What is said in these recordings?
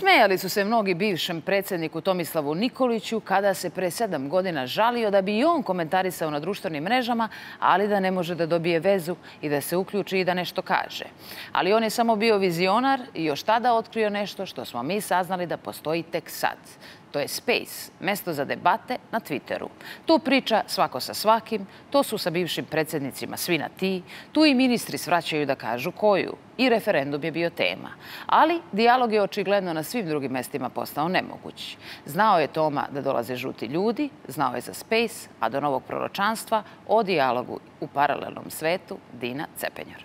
Smejali su se mnogi bivšem predsjedniku Tomislavu Nikoliću kada se pre 7 godina žalio da bi i on komentarisao na društvenim mrežama, ali da ne može da dobije vezu i da se uključi i da nešto kaže. Ali on je samo bio vizionar i još tada otkrio nešto što smo mi saznali da postoji tek sad. To je Space, mesto za debate na Twitteru. Tu priča svako sa svakim, to su sa bivšim predsjednicima svi na ti, tu i ministri svraćaju da kažu koju. I referendum je bio tema. Ali dijalog je očigledno na svim drugim mestima postao nemoguć. Znao je Toma da dolaze žuti ljudi, znao je za Space, a do novog proročanstva o dijalogu u paralelnom svetu Dina Cepenjar.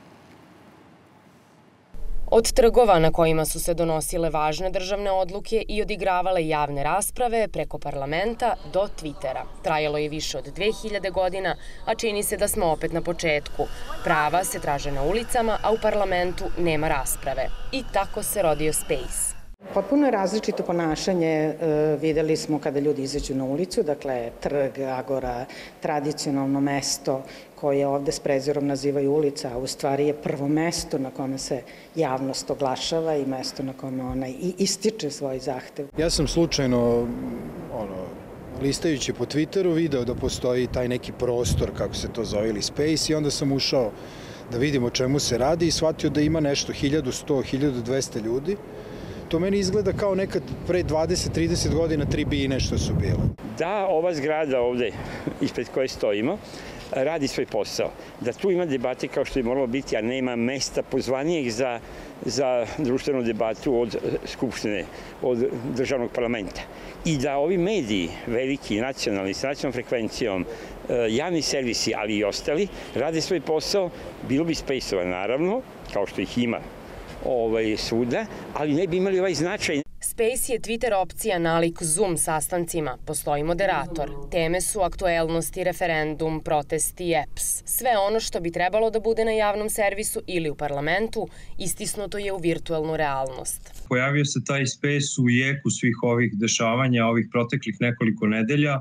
Od trgova na kojima su se donosile važne državne odluke i odigravale javne rasprave preko parlamenta do Twittera. Trajalo je više od 2000 godina, a čini se da smo opet na početku. Prava se traže na ulicama, a u parlamentu nema rasprave. I tako se rodio Space. Potpuno je različito ponašanje videli smo kada ljudi izađu na ulicu, dakle trg, agora, tradicionalno mesto koje ovde s prezirom nazivaju ulica, a u stvari je prvo mesto na kome se javnost oglašava i mesto na kome ona ističe svoj zahtev. Ja sam slučajno, listajući po Twitteru, video da postoji taj neki prostor, kako se to zove, ili Space, i onda sam ušao da vidim o čemu se radi i shvatio da ima nešto 1100-1200 ljudi. To meni izgleda kao nekad pre 20-30 godina tribine što su bile. Da ova zgrada ovde ispred koje stojimo radi svoj posao. Da tu ima debate kao što je moralo biti, a nema mesta pozvanijeg za društvenu debatu od Skupštine, od državnog parlamenta. I da ovi mediji, veliki, nacionalni, s nacionalnom frekvencijom, javni servisi, ali i ostali, rade svoj posao, bilo bi Space-ova naravno, kao što ih ima svuda, ali ne bi imali ovaj značaj. Space je Twitter opcija nalik Zoom sastancima. Postoji moderator. Teme su aktuelnosti, referendum, protesti, EPS. Sve ono što bi trebalo da bude na javnom servisu ili u parlamentu, istisnuto je u virtualnu realnost. Pojavio se taj Space u jeku svih ovih dešavanja, ovih proteklih nekoliko nedelja,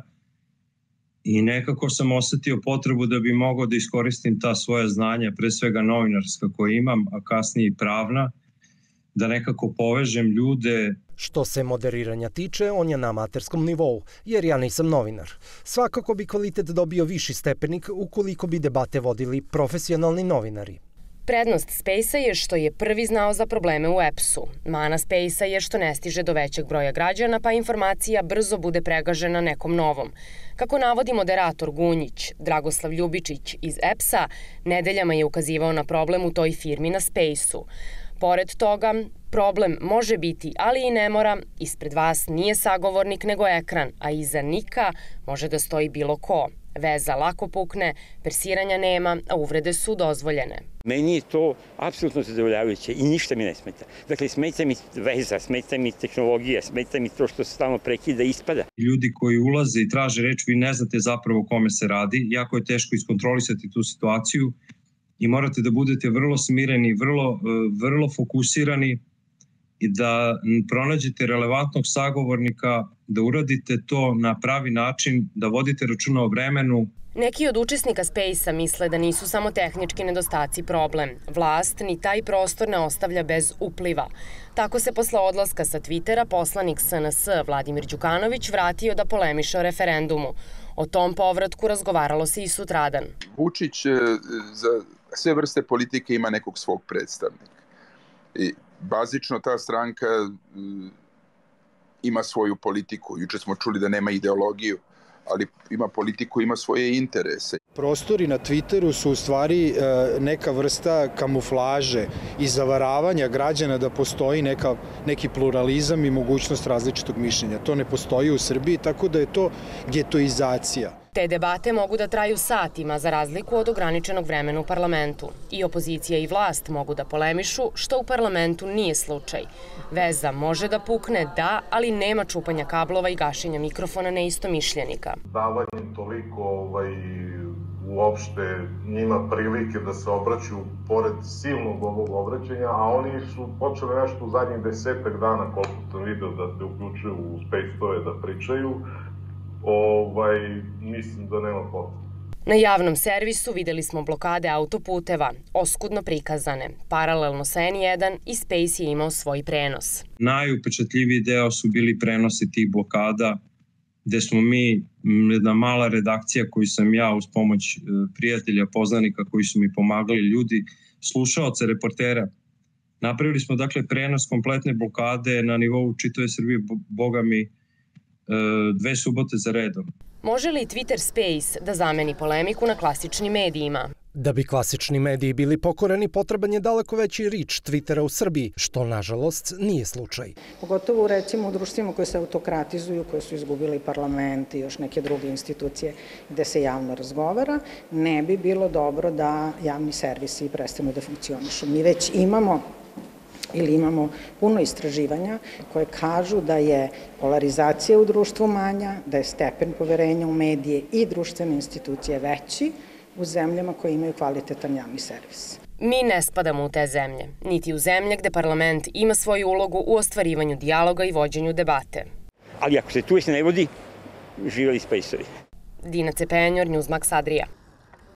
i nekako sam osetio potrebu da bi mogao da iskoristim ta svoja znanja, pre svega novinarska koja imam, a kasnije i pravna, da nekako povežem ljude. Što se moderiranja tiče, on je na amaterskom nivou, jer ja nisam novinar. Svakako bi kvalitet dobio viši stepenik ukoliko bi debate vodili profesionalni novinari. Prednost Space-a je što je prvi znao za probleme u EPS-u. Mana Space-a je što ne stiže do većeg broja građana, pa informacija brzo bude pregažena nekom novom. Kako navodi moderator Gunjić, Dragoslav Ljubičić iz EPS-a, nedeljama je ukazivao na problem u toj firmi na Space-u. Pored toga, problem može biti, ali i ne mora, ispred vas nije sagovornik nego ekran, a iza nika može da stoji bilo ko. Veza lako pukne, persiranja nema, a uvrede su dozvoljene. Meni je to apsolutno zadovoljavajuće i ništa mi ne smeta. Dakle, smeta mi veza, smeta mi tehnologija, smeta mi to što se stalno prekida i ispada. Ljudi koji ulaze i traže reč, vi ne znate zapravo o kome se radi. Jako je teško iskontrolisati tu situaciju i morate da budete vrlo smireni, vrlo fokusirani i da pronađete relevantnog sagovornika, da uradite to na pravi način, da vodite računa o vremenu. Neki od učesnika Space-a misle da nisu samo tehnički nedostaci problem. Vlast ni taj prostor ne ostavlja bez upliva. Tako se posle odlaska sa Twittera poslanik SNS Vladimir Đukanović vratio da polemiše o referendumu. O tom povratku razgovaralo se i sutradan. Vučić za sve vrste politike ima nekog svog predstavnika. I bazično ta stranka ima svoju politiku. Juče smo čuli da nema ideologiju, ali ima politiku, ima svoje interese. Prostori na Twitteru su u stvari neka vrsta kamuflaže i zavaravanja građana da postoji neki pluralizam i mogućnost različitog mišljenja. To ne postoji u Srbiji, tako da je to getoizacija. Te debate mogu da traju satima za razliku od ograničenog vremena u parlamentu. I opozicija i vlast mogu da polemišu, što u parlamentu nije slučaj. Veza može da pukne, da, ali nema čupanja kablova i gašenja mikrofona neistomišljenika. Davanjem toliko uopšte njima prilike da se obraćaju pored silnog ovog obraćanja, a oni su počeli nešto u zadnjih 10 dana, koliko sam video da se uključuju u Space-ove da pričaju, mislim da nema potrebe. Na javnom servisu videli smo blokade autoputeva, oskudno prikazane. Paralelno sa N1 i Space je imao svoj prenos. Najupečatljiviji deo su bili prenosi tih blokada, gde smo mi, jedna mala redakcija koju sam ja uz pomoć prijatelja, poznanika koji su mi pomagali, ljudi, slušaoca, reportera. Napravili smo dakle prenos kompletne blokade na nivou čitave Srbije, boga mi, 2 subote za redom. Može li Twitter Space da zameni polemiku na klasičnim medijima? Da bi klasični mediji bili pokoreni, potreban je daleko veći rič Twittera u Srbiji, što nažalost nije slučaj. Pogotovo recimo u društvima koje se autokratizuju, koje su izgubili parlament i još neke druge institucije gde se javno razgovara, ne bi bilo dobro da javni servisi prestanu da funkcionišu. Mi već imamo puno istraživanja koje kažu da je polarizacija u društvu manja, da je stepen poverenja u medije i društvene institucije veći u zemljama koje imaju kvalitetan javni servis. Mi ne spadamo u te zemlje, niti u zemlje gde parlament ima svoju ulogu u ostvarivanju dijaloga i vođenju debate. Ali ako se tu ne vodi, živeli Space-ovi. Dina Cepenjor, Newsmax Adria.